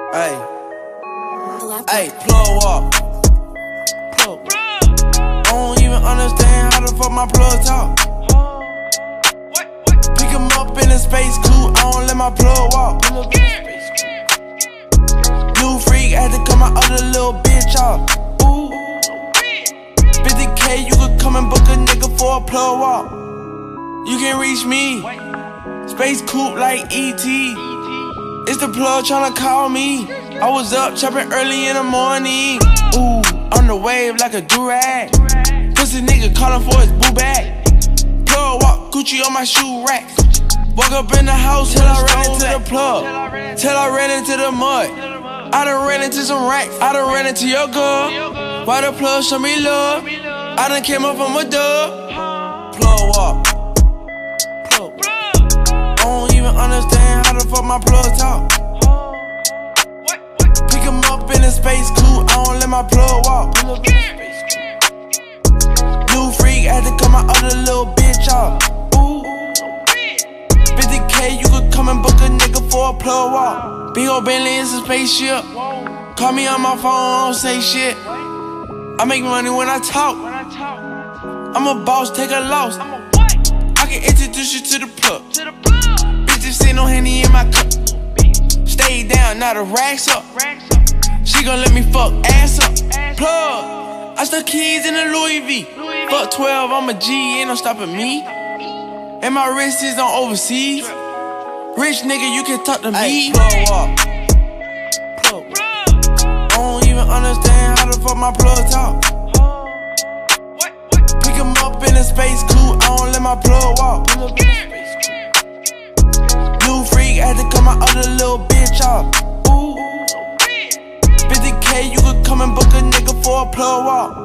Hey, hey, plug walk. Plug. I don't even understand how the fuck my plug talk. Pick him up in a space coupe, I don't let my plug walk. New freak, I had to cut my other little bitch off. Ooh, 50K, you could come and book a nigga for a plug walk. You can reach me, space coupe like E.T. It's the plug tryna call me. I was up chopping early in the morning. Ooh, on the wave like a do-rag. Pussy nigga calling for his boo bag. Plug walk, Gucci on my shoe rack. Woke up in the house till I ran into the plug. Till I ran into the mud. I done ran into some racks. I done ran into your girl. Why the plug show me love? I done came up from a dub. Plug walk. Plug. I don't even understand how the fuck my plug talk. Pick him up in a space coupe, I don't let my plug walk. New freak, I had to cut my other little bitch off. Ooh, 50K, you could come and book a nigga for a plug walk. Big ol' Bentley, it's a spaceship. Call me on my phone, I don't say shit. I make money when I talk. I'm a boss, take a loss. I can introduce you to the plug. Bitches sit no Henny in my cup. Stay down, now the racks up. She gon' let me fuck ass up. Plug, I stuck keys in the Louis V. Fuck 12, I'm a G, ain't no stopping me. And my wrist is on overseas. Rich nigga, you can talk to me. Plug walk. Plug. I don't even understand how the fuck my plug talk. Pick him up in a space coupe, I don't let my plug walk. New freak, I had to cut my other little bitch off. Ooh, 50K, you could come and book a nigga for a plug walk.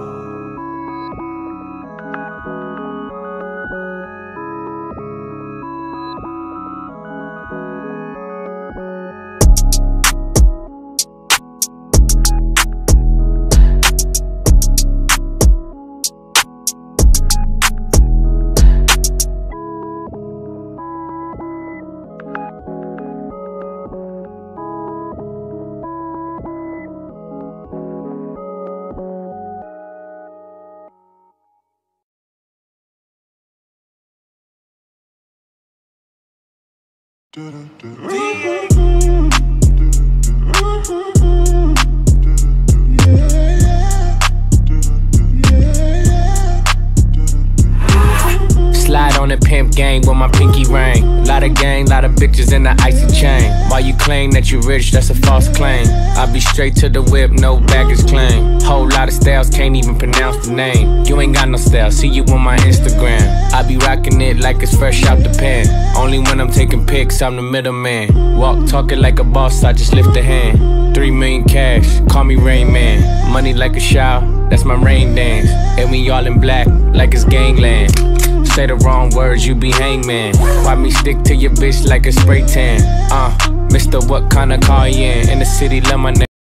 Slide on the pimp gang with my pinky ring. Lot of gang, lot of bitches in the icy chain. While you claim that you rich, that's a false claim. I be straight to the whip, no baggage claim. Whole lot of styles, can't even pronounce the name. You ain't got no style, see you on my Instagram. I be rocking it like it's fresh out the pan. Only when I'm taking pics, I'm the middleman. Walk talking like a boss, I just lift a hand. 3 million cash, call me Rain Man. Money like a shower, that's my rain dance. And we all in black, like it's gangland. Say the wrong words, you be hangman. Why me stick to your bitch like a spray tan? Mister, what kind of car you in the city, love my name.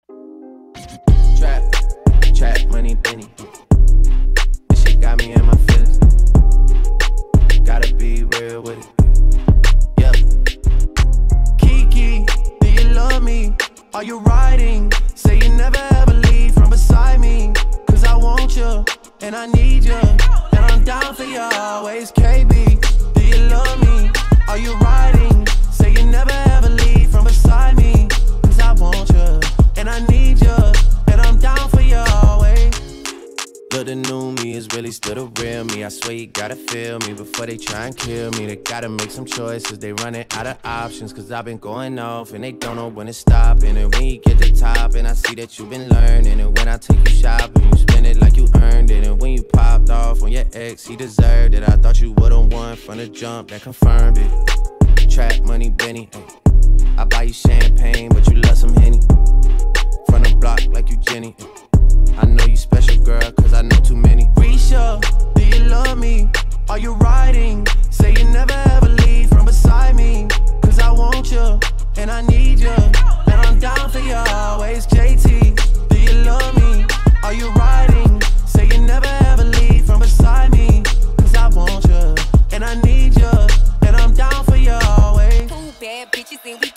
Trap, money, Benny. This shit got me in my feelings. Gotta be real with it. Yeah. Kiki, do you love me? Are you riding? Say you never ever leave from beside me. Cause I want you, and I need you. And I'm down for you always, KB. Do you love me? Are you riding? Say you never ever leave from beside me. Cause I want you, and I need you. And I'm down for you always. Look, the new me is really still the real me. I swear you gotta feel me before they try and kill me. They gotta make some choices, they running out of options. Cause I've been going off and they don't know when to stop. And when you get to top and I see that you've been learning. And when I take you shopping, you spend it like you earned it. And when you popped off on your ex, he deserved it. I thought you would've won from the jump, that confirmed it. Trap, money, Benny, ay. I buy you champagne, but you love some Henny. From the block like you Jenny, ay. I know you special, girl, cause I know too many. Risha, do you love me? Are you riding? Say you never ever leave from beside me. Cause I want you, and I need you. And I'm down for you always, JT. Do you love me? Are you riding? Say you never ever leave from beside me. Cause I want you, and I need you. And I'm down for you always. Two bad bitches and we kissing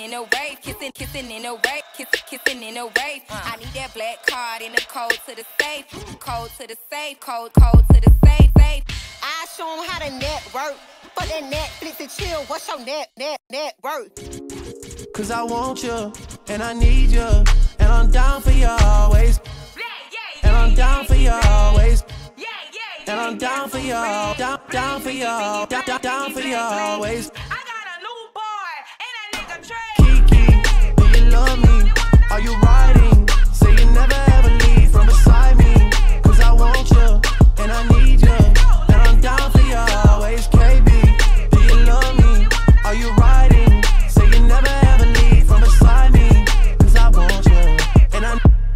in a rave, kissing in a rave, kissing in a rave. I need that black card and the code to the safe, code to the safe, code to the safe. I show 'em how to network. Fuck that Netflix and chill. What's your net worth? Cause I want you, and I need you, and I'm down for you always. And I'm down for you always. And I'm down for you, down for you, down for you always. I got a new boy, and that nigga Trey. Kiki, do you love me? Are you riding? Say you never ever leave from beside me. Cause I want you, and I need you, and I'm down for you always. KB, do you love me? Are you riding? Say you never ever leave from beside me. Cause I want you, and I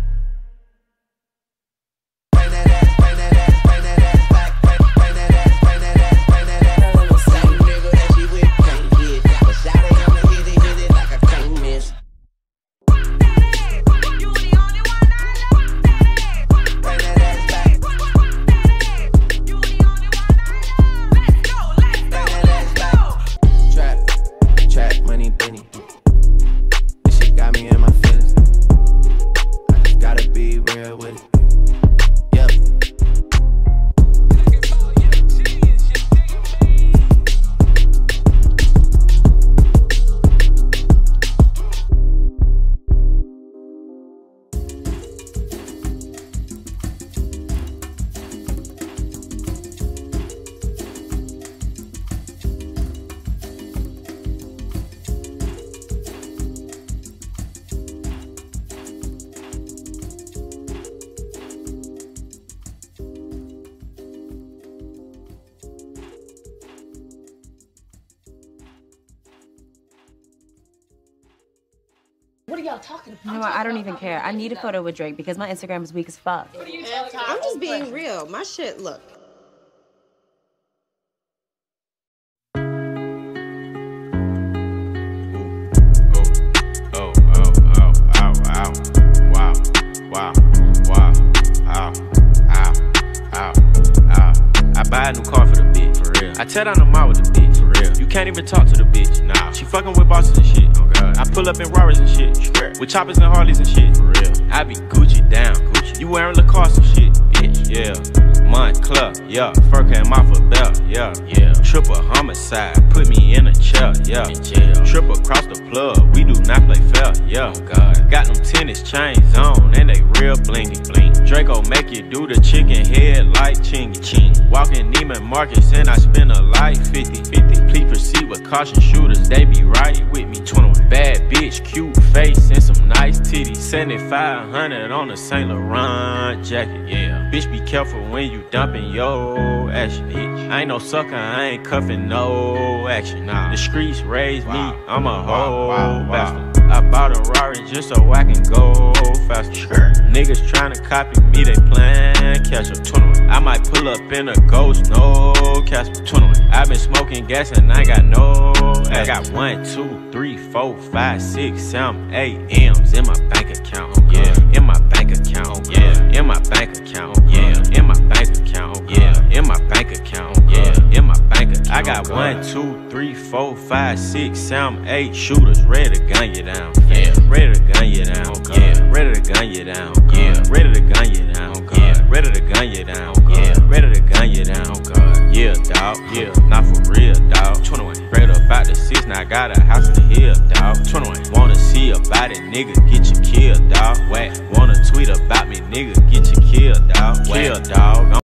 What are y'all talking about? You know what? I don't even care. I need a photo with Drake because my Instagram is weak as fuck. I'm just being real. My shit, look. I buy a new car for the bitch, for real. I tear down the mall with the bitch, for real. You can't even talk to the bitch, nah. She fucking with bosses and shit, oh god. I pull up in Rarers and shit, with choppers and Harleys and shit, for real. I be Gucci down, Gucci. You wearing Lacoste and shit, bitch, yeah. Montclair, yeah. Fur came off a belt, yeah. Triple homicide, put me in a chair, yeah. Triple across the plug, we do not play fair, yeah. Oh god. Got them tennis chains on, and they real blingy, bling. Draco make you do the chicken head like chingy, ching. Walking Neiman Marcus and I spend a life 50. Please proceed with caution, shooters, they be right with me. 21. Bad bitch, cute face and some nice titties. 7500 on a Saint Laurent jacket, yeah. Bitch, be careful when you dumping your action, bitch. I ain't no sucker, I ain't cuffing no action, nah. The streets raised me, I'm a whole bastard. I bought a Rari just so I can go faster. Niggas tryna copy me, they playin' catch up. 21. I might pull up in a ghost, no Casper. 21. I been smoking gas and I got no ass. I got 1, 2, 3, 4, 5, 6, 7, 8 M's in my bank account, yeah. In my bank account, yeah. In my bank account, yeah. In my bank account, yeah. In my bank account, yeah. In my bank account. I got 1, 2, 3, 4, 5, 6, 7, 8 shooters ready to gun you down, yeah. Ready to gun you down, yeah. Ready to gun you down, yeah. Ready to gun you down, yeah. Ready to gun you down, yeah. Ready to gun you down, yeah, dawg, yeah. Not for real, dawg. 21. Straight up out the 6, now I got a house in the hill, dawg. 21. Wanna see about it, nigga, get you killed, dawg. Whack. Wanna tweet about me, nigga, get you killed, dawg. Kill, dawg.